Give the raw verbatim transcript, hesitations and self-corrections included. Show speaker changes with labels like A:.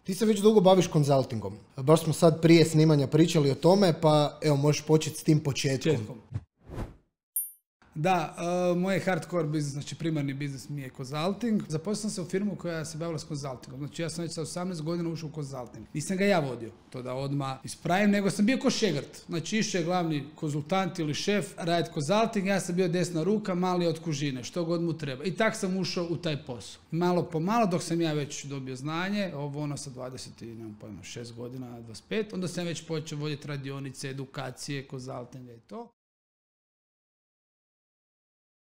A: Ti se već dugo baviš konzultingom. Baš smo sad prije snimanja pričali o tome, pa evo možeš početi s tim početkom. Četkom.
B: Da, uh, moj hardcore biznis, znači primarni biznis mi je konzulting. Zaposlio sam se u firmu koja se bavila s konzultingom. Znači ja sam već sa osamnaest godina ušao u konzulting. Nisam ga ja vodio, to da odmah ispravim, nego sam bio ko šegrt. Znači išao je glavni konzultant ili šef raditi konzulting, ja sam bio desna ruka, mali od kužine, što god mu treba. I tak sam ušao u taj posao. Malo po malo, dok sam ja već dobio znanje, ovo ono sa dvadeset, nemam pojma, šest godina, dvadeset pet, onda sam već počeo voditi radionice, edukacije, konzultinga i to.